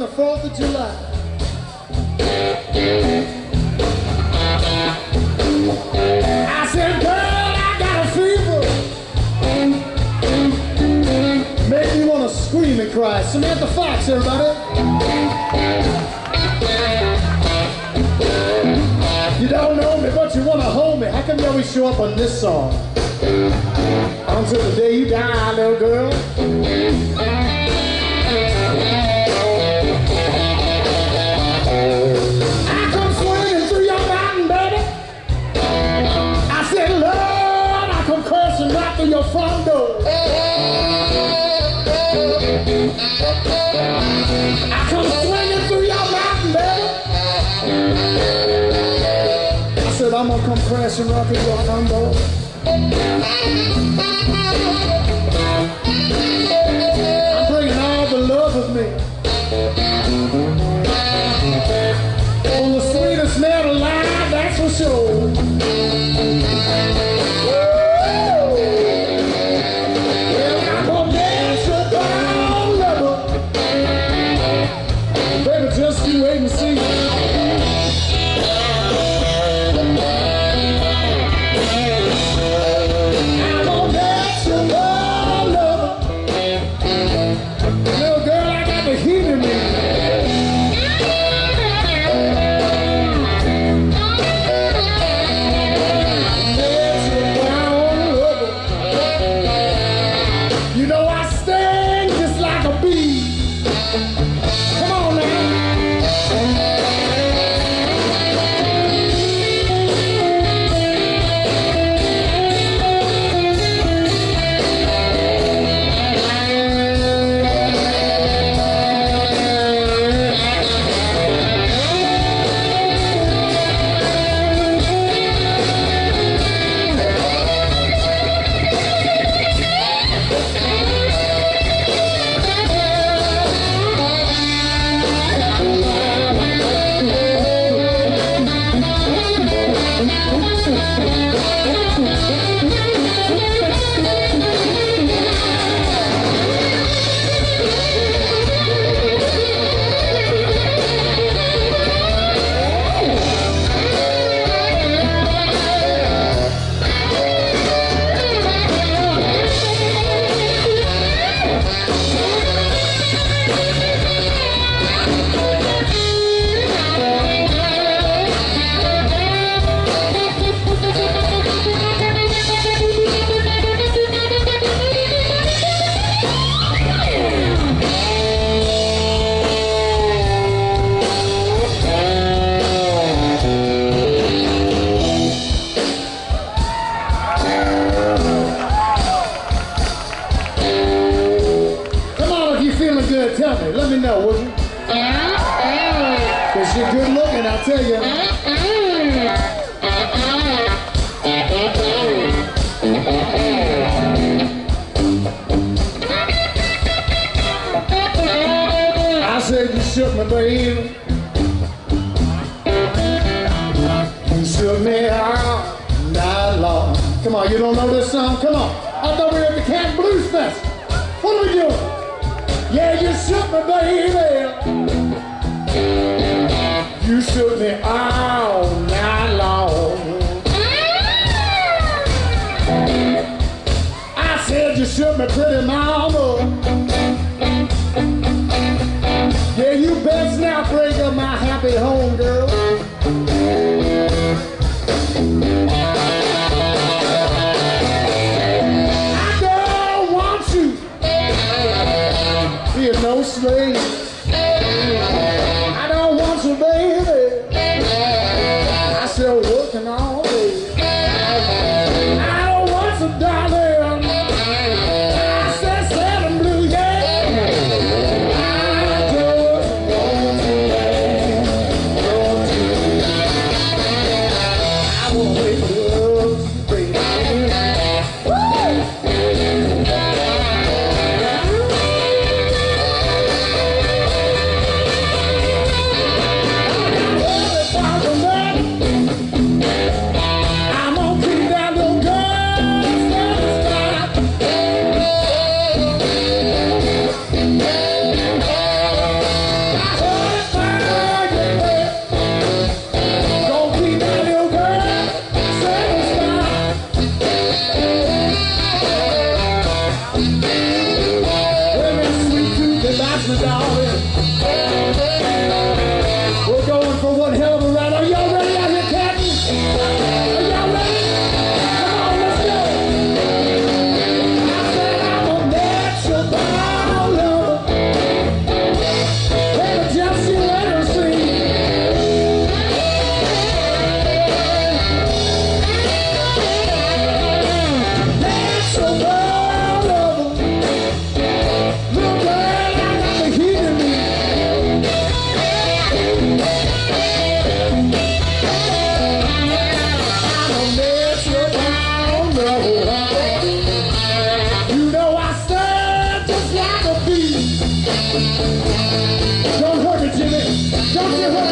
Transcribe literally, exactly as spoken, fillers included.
the fourth of July. I said, girl, I got a fever. Make me want to scream and cry. Samantha Fox, everybody. You don't know me, but you want to hold me. How come you always show up on this song? Until the day you die, little girl. I come swinging through your mountain, baby. I said, Lord, I come cursing right through your front door. I come swinging through your mountain, baby. I said, I'm gonna come crashing right through your front door. I'm bringing all the love of me. Oh, the sweetest man alive, that's for sure. Well, I'm gonna dance with all lover. Baby, just you wait and see. Tell me, let me know, would you? Cause you're good looking, I'll tell you. I said you shook me, baby. You shook me all night long. Come on, you don't know this song? Come on. I thought we were at the Camp Blues Fest. What are we doing? Yeah, you shook me, baby. You shook me all night long. I said you shook me, pretty mama. Yeah, you best now break up my happy home, girl. I don't want you. Be no slave. I don't want you, baby. I still working all day. I don't want you, darling. I said sad and blue, yeah. I just want you. I won't wait for love, baby. Woo! Don't you